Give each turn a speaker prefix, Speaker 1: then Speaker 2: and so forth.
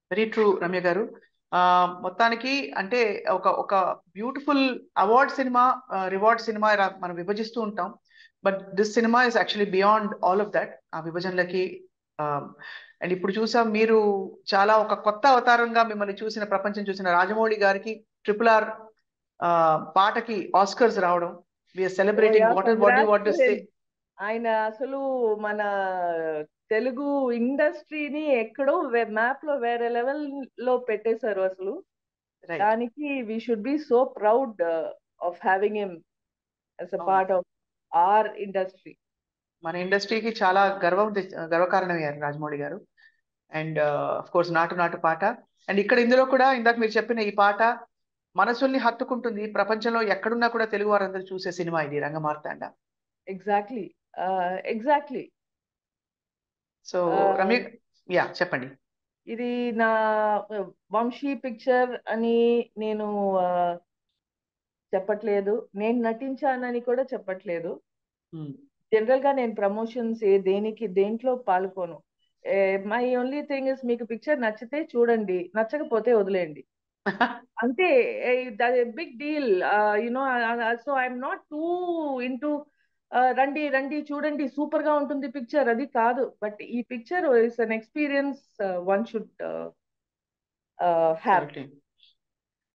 Speaker 1: Very true Ramya గారు. మొత్తానికి అంటే ఒక ఒక beautiful award cinema, reward cinema ఇలా మనం విభజిస్తూ ఉంటాం. But this cinema is actually beyond all of that, ఆ విభజనలకి. అండ్ ఇప్పుడు చూసాం, మీరు చాలా ఒక కొత్త అవతారంగా మిమ్మల్ని చూసిన, ప్రపంచం చూసిన రాజమౌళి గారికి RRR పాటకి ఆస్కర్స్ రావడం. We're
Speaker 2: oh yeah,
Speaker 1: celebrating. What to
Speaker 2: congrats.
Speaker 1: Say?
Speaker 2: ఆయన అసలు మన తెలుగు ఇండస్ట్రీని ఎక్కడో మ్యాప్ లో వేరే లెవెల్ లో పెట్టేశారు అసలు.
Speaker 1: రైట్.
Speaker 2: దానికి we should be so proud of having him as a
Speaker 1: అవును.
Speaker 2: part of our industry.
Speaker 1: మన ఇండస్ట్రీకి చాలా గర్వకారణమయ్యారు రాజమౌళి గారు. అండ్ అఫ్ కోర్స్ నాటు నాటు పాట. అండ్ ఇక్కడ ఇందులో కూడా ఇందాక మీరు చెప్పిన ఈ పాట మనసుల్ని హత్తుకుంటుంది. ప్రపంచంలో ఎక్కడున్నా కూడా తెలుగు వారందరూ చూసే సినిమా ఇది, Rangamarthanda.
Speaker 2: Exactly. Exactly.
Speaker 1: So
Speaker 2: Uh,
Speaker 1: Ramya, yeah చెప్పండి.
Speaker 2: ఇది నా వంశీ పిక్చర్ అని నేను చెప్పట్లేదు, నేను నటించానని కూడా చెప్పట్లేదు.
Speaker 1: Hmm.
Speaker 2: జనరల్ గా నేను ప్రమోషన్స్ దేంట్లో పాల్గొను. మై ఓన్లీ థింగ్ ఇస్, మీకు పిక్చర్ నచ్చితే చూడండి, నచ్చకపోతే వదిలేయండి అంతే. Big deal, you know. So I'm not too into రండి రండి చూడండి సూపర్ గా ఉంటుంది పిక్చర్, అది కాదు. బట్ ఈ picture is an experience one should have.
Speaker 1: Absolutely.